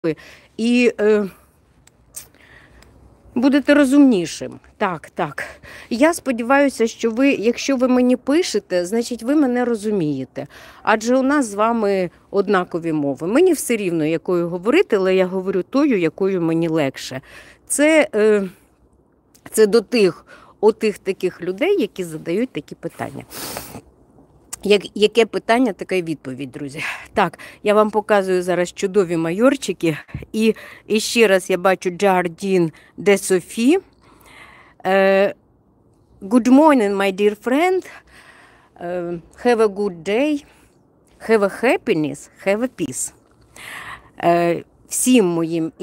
і будете розумнішим. Так. Я сподіваюся, що ви, якщо ви мені пишете, значить ви мене розумієте. Адже у нас з вами однакові мови. Мені все рівно, якою говорити, але я говорю тою, якою мені легше. Це до отих таких людей, які задають такі питання. Яке питання, така й відповідь, друзі. Так, я вам показую зараз чудові майорчики. І ще раз я бачу Jardin de Sophie. Good morning, my dear friend. Have a good day. Have a happiness. Have a peace. Всім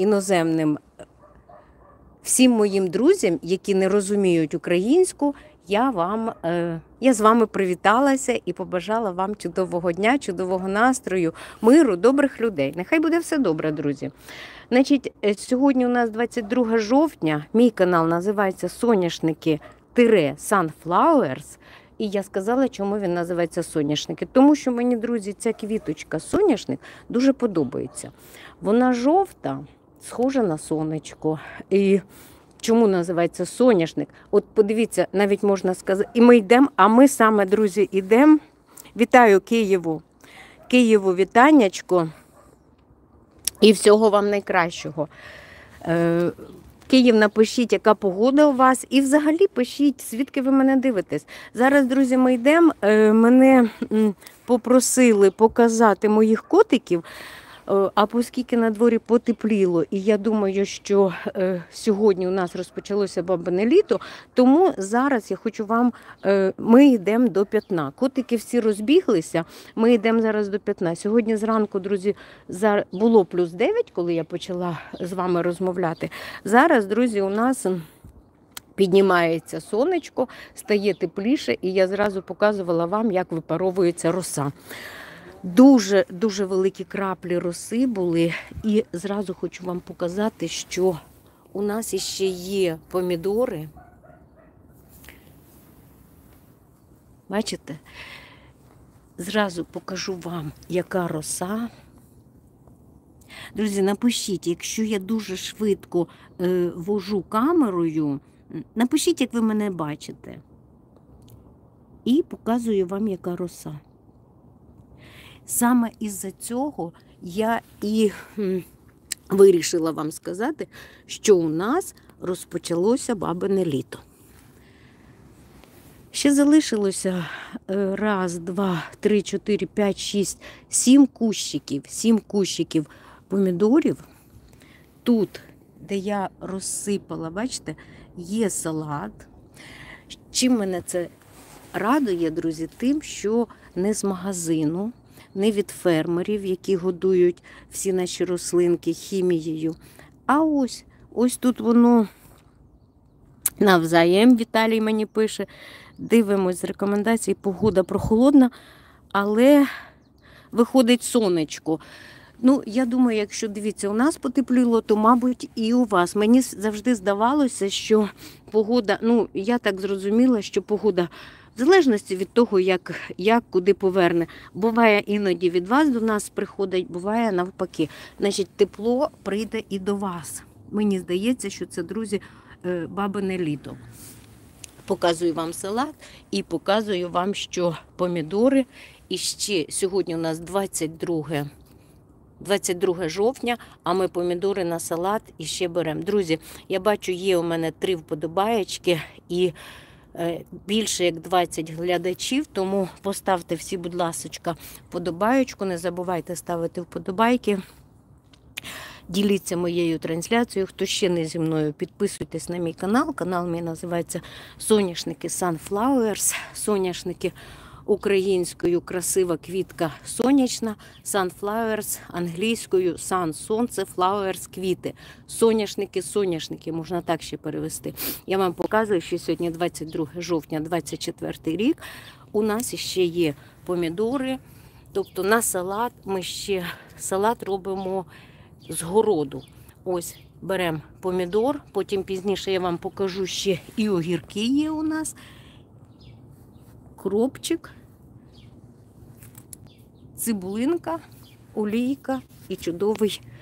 моїм друзям, які не розуміють українську, я з вами привіталася і побажала вам чудового дня, чудового настрою, миру, добрих людей. Нехай буде все добре, друзі. Значить, сьогодні у нас 22 жовтня, мій канал називається Соняшники-Sunflowers. І я сказала, чому він називається соняшники. Тому що мені, друзі, ця квіточка соняшник дуже подобається. Вона жовта, схожа на сонечко. І чому називається соняшник? От подивіться, навіть можна сказати, і ми йдемо, а ми саме, друзі, йдемо. Вітаю Києву. Києву вітаннячко. І всього вам найкращого. Київ, напишіть, яка погода у вас. І взагалі пишіть, звідки ви мене дивитесь. Зараз, друзі, ми йдемо. Мене попросили показати моїх котиків. А оскільки на дворі потепліло, і я думаю, що сьогодні у нас розпочалося бабине літо, тому зараз я хочу вам, ми йдемо до П'ятна. Котики всі розбіглися, ми йдемо зараз до П'ятна. Сьогодні зранку, друзі, було плюс 9, коли я почала з вами розмовляти. Зараз, друзі, у нас піднімається сонечко, стає тепліше, і я зразу показувала вам, як випаровується роса. Дуже великі краплі роси були, і зразу хочу вам показати, що у нас іще є помідори. Бачите? Зразу покажу вам, яка роса. Друзі, напишіть, якщо я дуже швидко вожу камерою, напишіть, як ви мене бачите. І показую вам, яка роса. Саме із-за цього я і вирішила вам сказати, що у нас розпочалося бабине літо. Ще залишилося 1, 2, 3, 4, 5, 6, 7 кущиків. 7 кущиків помідорів. Тут, де я розсипала, бачите, є салат. Чим мене це радує, друзі, тим, що не з магазину, не від фермерів, які годують всі наші рослинки хімією. А ось тут воно навзаєм, Віталій мені пише. Дивимось з рекомендацій, погода прохолодна, але виходить сонечко. Ну, я думаю, якщо, дивіться, у нас потепліло, то, мабуть, і у вас. Мені завжди здавалося, що погода, я так зрозуміла, що погода в залежності від того, як куди поверне. Буває іноді від вас до нас приходить, буває навпаки. Значить, тепло прийде і до вас. Мені здається, що це, друзі, бабине літо. Показую вам салат і показую вам, що помідори. І ще сьогодні у нас 22 жовтня, а ми помідори на салат іще беремо. Друзі, я бачу, є у мене 3 вподобаєчки і більше як 20 глядачів, тому поставте всі, будь ласочка, вподобаєчку, не забувайте ставити вподобайки. Діліться моєю трансляцією. Хто ще не зі мною, підписуйтесь на мій канал. Канал мій називається Соняшники Sunflowers. Соняшники українською красива квітка сонячна, Sunflowers англійською Sun – сонце, Flowers – квіти. Соняшники, можна так ще перевести. Я вам показую, що сьогодні 22 жовтня 24 рік. У нас ще є помідори, тобто на салат ми ще салат робимо з городу. Ось беремо помідор, потім пізніше я вам покажу, ще і огірки є у нас, кропчик, цибулинка, олійка і чудовий